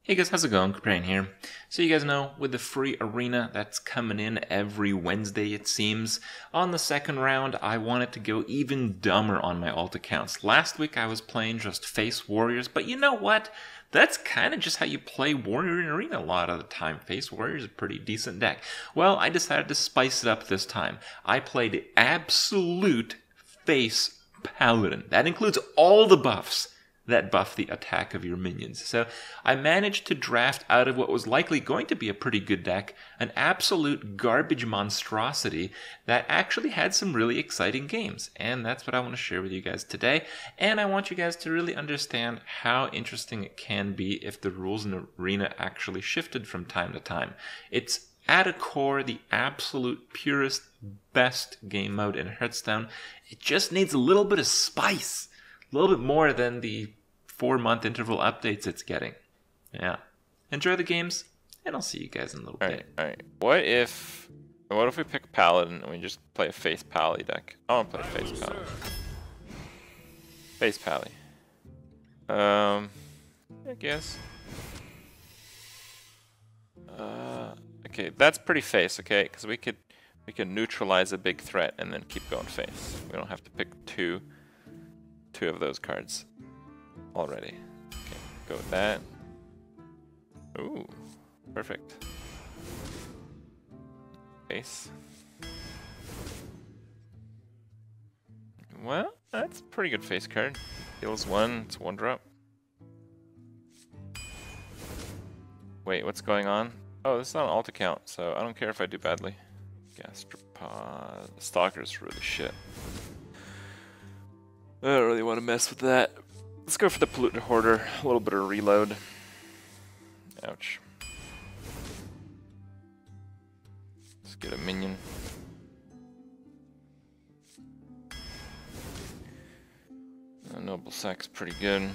Hey guys, how's it going? Kuprain here. So you guys know, with the free arena that's coming in every Wednesday it seems, on the second round I wanted to go even dumber on my alt accounts. Last week I was playing just face warriors, but you know what? That's kind of just how you play warrior in arena a lot of the time. Face warrior is a pretty decent deck. Well, I decided to spice it up this time. I played absolute face paladin. That includes all the buffs that buff the attack of your minions. So I managed to draft out of what was likely going to be a pretty good deck an absolute garbage monstrosity that actually had some really exciting games. And that's what I want to share with you guys today. And I want you guys to really understand how interesting it can be if the rules in the arena actually shifted from time to time. It's at a core the absolute purest, best game mode in Hearthstone. It just needs a little bit of spice. A little bit more than the 4-month interval updates it's getting. Yeah. Enjoy the games, and I'll see you guys in a little bit. Alright. What if we pick Paladin and we just play a face Pally deck? I want to play face Pally. Face Pally. I guess. Okay, that's pretty face, okay? Because we could neutralize a big threat and then keep going face. We don't have to pick two of those cards already. Okay, go with that. Ooh, perfect. Face. Well, that's a pretty good face card. Deals 1, it's 1 drop. Wait, what's going on? Oh, this is not an alt account, so I don't care if I do badly. Gastropod. Stalker's really shit. I don't really want to mess with that. Let's go for the Polluted Hoarder. A little bit of reload. Ouch. Let's get a minion. Noble Sack's pretty good.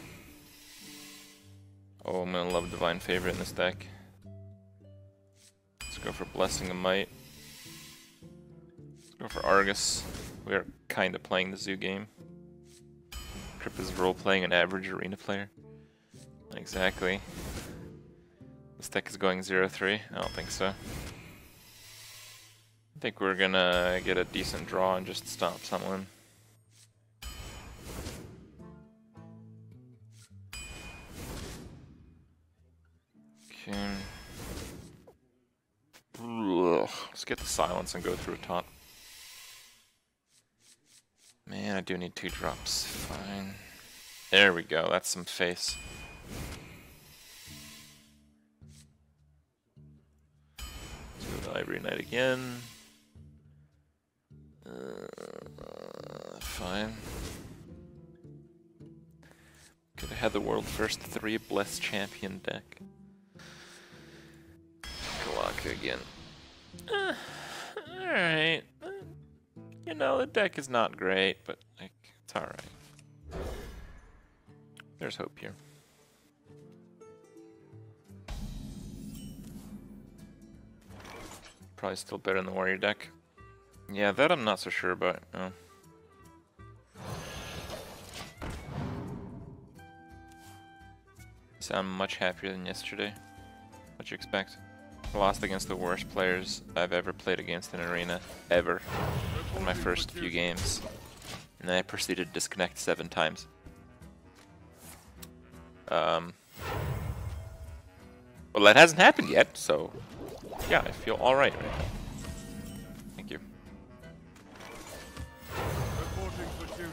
Oh, I'm gonna love Divine Favor in this deck. Let's go for Blessing of Might. Let's go for Argus. We are kind of playing the zoo game. Crip is role-playing an average arena player. Not exactly. This deck is going 0-3. I don't think so. I think we're gonna get a decent draw and just stomp someone. Okay. Ugh. Let's get the silence and go through top. Man, I do need 2 drops. Fine. There we go. That's some face. Let's go to Ivory Knight again. Fine. Could have had the world's first 3 Blessed Champion deck. Kalaka again. Alright. You know, the deck is not great, but like, it's alright. There's hope here. Probably still better than the warrior deck. Yeah, that I'm not so sure about. No. So I'm much happier than yesterday. What you expect? I lost against the worst players I've ever played against in Arena, ever, in my first few games. And then I proceeded to disconnect 7 times. Well, that hasn't happened yet, so yeah, I feel alright right now. Thank you. Reporting for duty.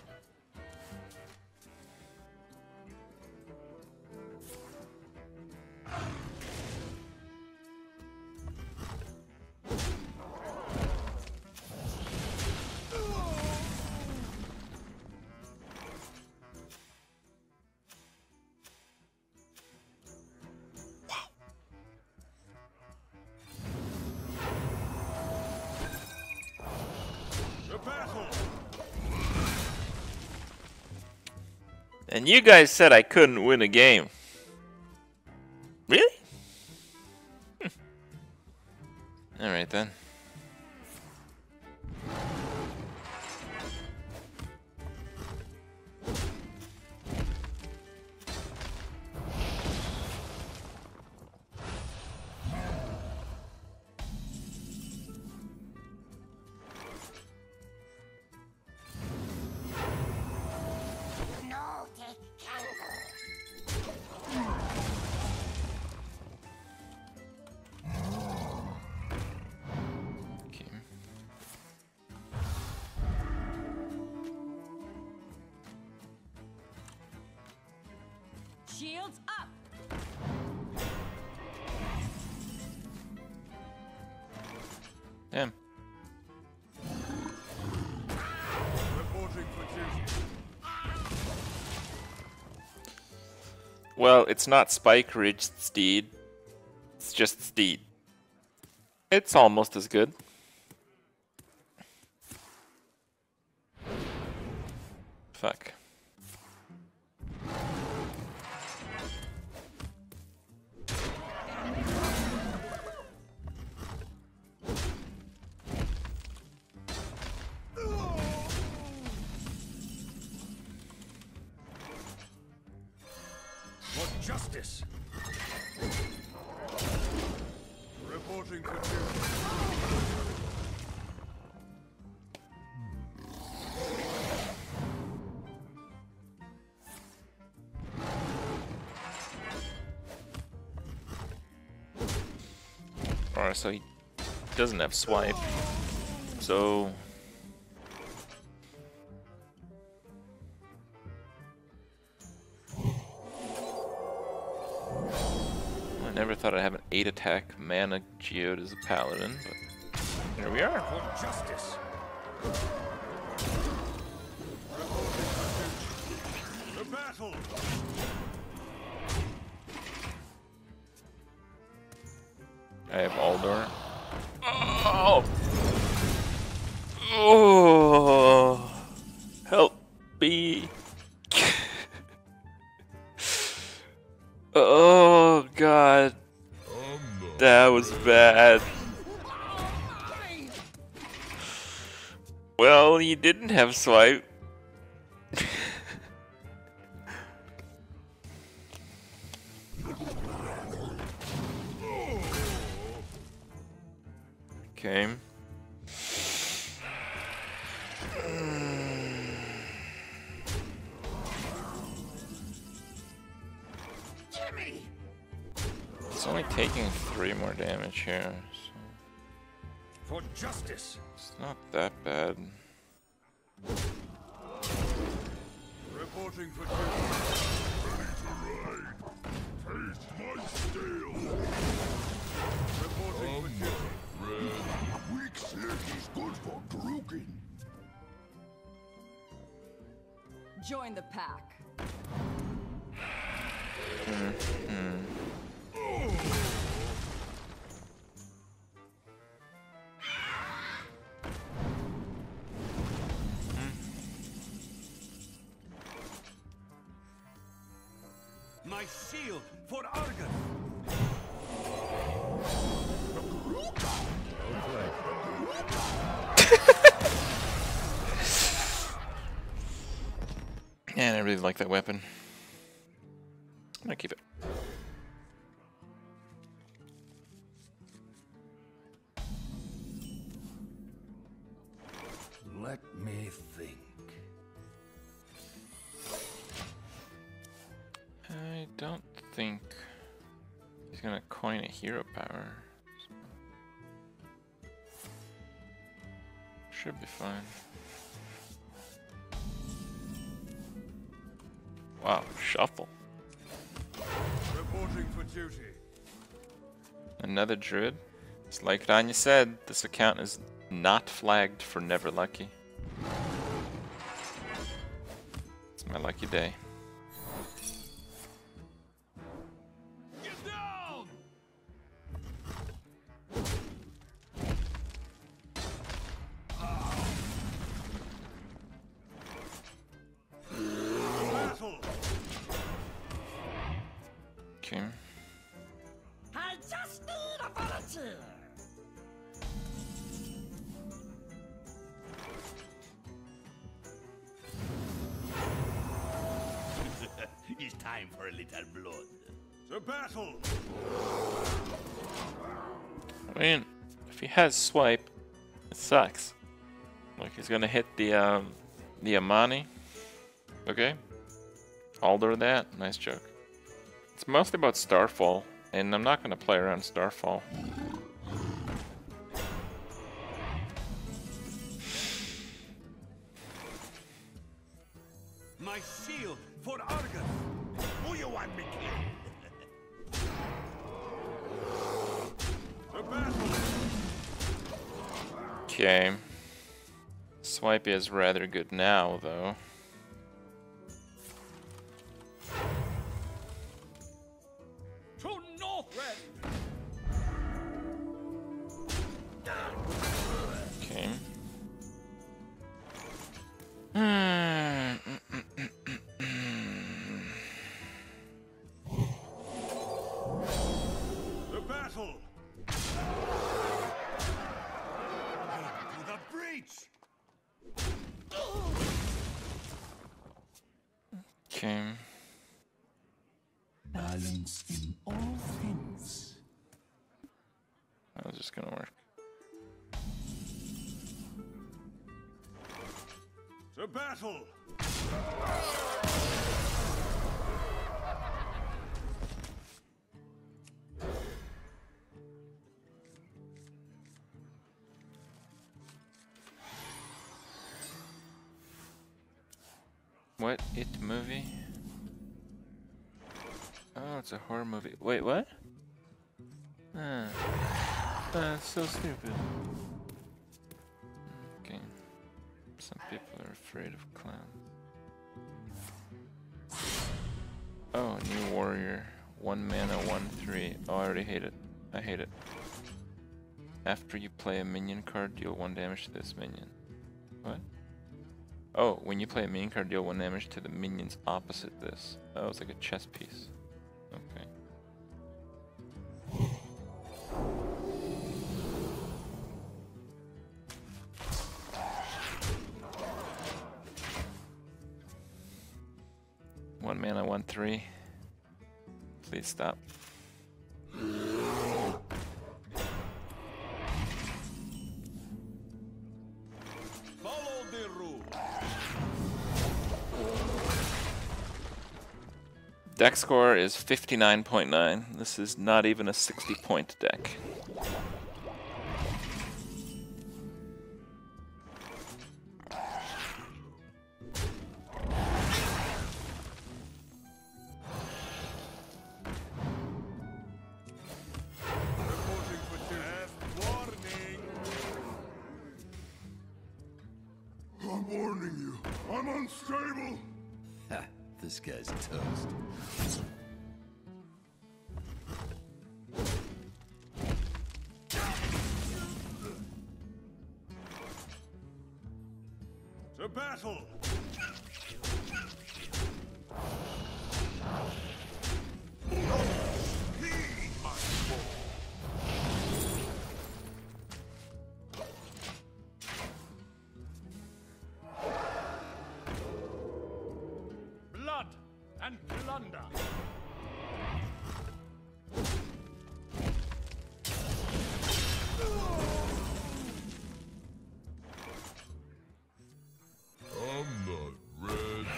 And you guys said I couldn't win a game. Really? Alright then. Shields up. Damn. Reporting for duty. Well, it's not Spike Ridge Steed. It's just Steed. It's almost as good. Fuck. For justice. Reporting for duty. Alright, so he doesn't have swipe. So I never thought I'd have an 8 attack mana geode as a paladin, but here we are. For justice. The battle. I have Aldor. Oh! Oh! Help me! Oh god. That was bad. Well, he didn't have swipe. Okay. It's only taking 3 more damage here, so For justice. it's not that bad. Reporting for duty. Taste my steel. Reporting for duty. Weak slick is good for drugging. Join the pack. My shield for Argus. Man, I really like that weapon. I'm gonna keep it. Let me think. I don't think he's gonna coin a hero power. So should be fine. Wow, shuffle. Reporting for duty. Another druid. It's like Rania said, this account is not flagged for never lucky. It's my lucky day. Get down! Battle! Okay. I just need a volunteer. It's time for a little blood. The battle! I mean, if he has swipe, it sucks. Like he's gonna hit the Amani. Okay. Alder that. Nice joke. It's mostly about Starfall, and I'm not gonna play around Starfall. My shield for Argus! Who you want me kill? To battle! Okay. Swipey is rather good now, though. To Northrend! Okay. The battle! To the breach! Okay. Balance in all things. That was just gonna work. To battle! What? It movie? Oh, it's a horror movie. Wait, what? That's so stupid. Okay. Some people are afraid of clowns. Oh, new warrior. 1 mana, 1/3. Oh, I already hate it. I hate it. After you play a minion card, deal 1 damage to this minion. What? Oh, when you play a minion card, deal 1 damage to the minions opposite this. Oh, it's like a chess piece. Okay. One mana, 1/3. Please stop. Follow the rule! Deck score is 59.9. This is not even a 60-point deck. Reporting for duty. Warning! I'm warning you. I'm unstable. Ha! This guy's toast. To battle! Blood and plunder! I'm not red.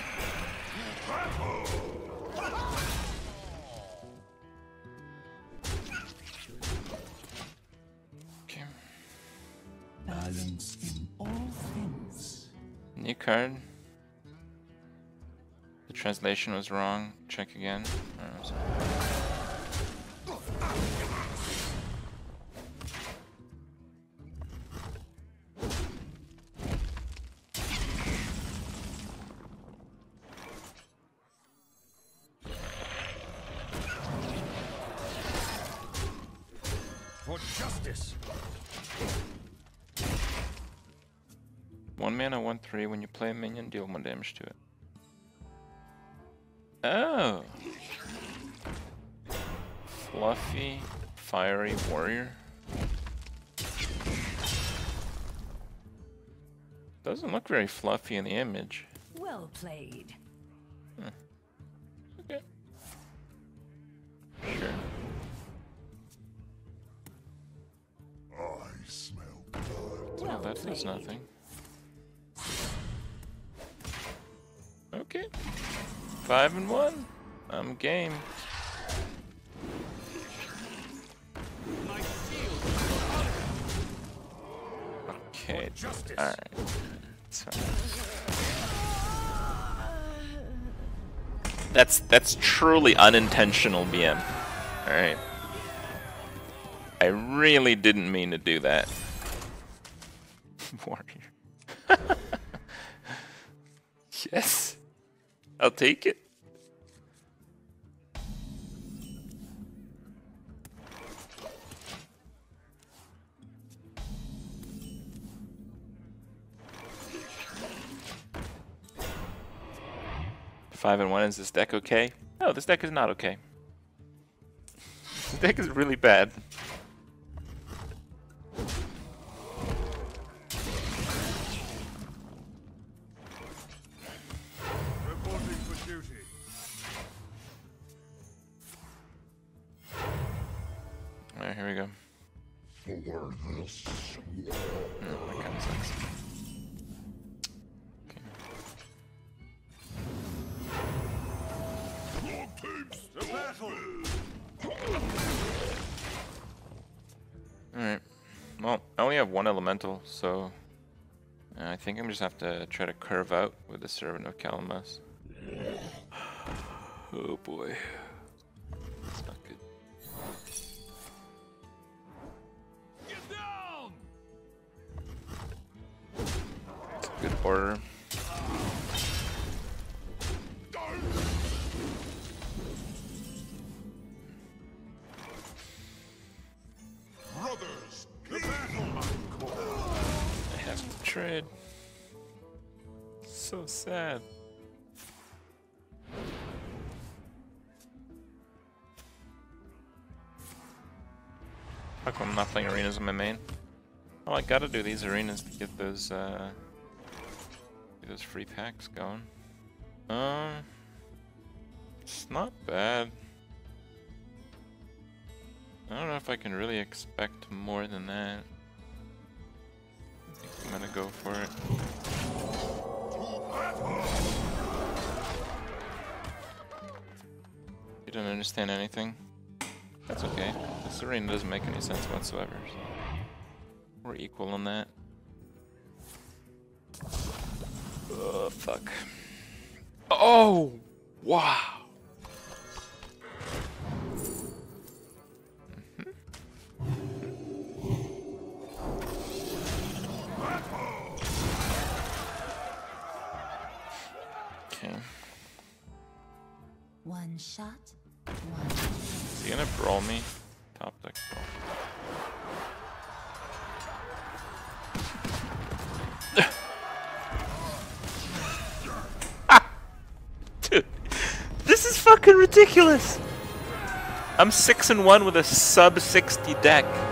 Okay. Balance in all things. New card. The translation was wrong. Check again. Oh, sorry. For justice! 1 mana, 1/3. When you play a minion, deal 1 damage to it. Oh! Fluffy, fiery warrior. Doesn't look very fluffy in the image. Well played. Okay. Sure. I smell blood. Well That does played. nothing. Okay. 5 and 1. I'm game. My shield! Okay. Justice! Alright. So. That's truly unintentional BM. Alright. I really didn't mean to do that. Warrior. Yes. I'll take it. Five and 1, is this deck okay? No, this deck is not okay. This deck is really bad. Reporting for duty. Alright, here we go. For this. Oh, that kind of sucks. To battle! Alright. Well, I only have one elemental, so I think I'm just have to try to curve out with the Servant of Calamus. Oh boy. That's not good. Get down! It's a good order. Brothers, To battle! I have to trade. So sad. How come I'm not playing arenas in my main? Oh, I gotta do these arenas to get those free packs going. It's not bad. I don't know if I can really expect more than that. I think I'm gonna go for it. You don't understand anything? That's okay. This arena doesn't make any sense whatsoever. So we're equal on that. Oh, fuck. Oh! Wow! Okay. One shot, one. Is he gonna brawl me? Top deck brawl. Dude, this is fucking ridiculous! I'm 6 and 1 with a sub 60 deck.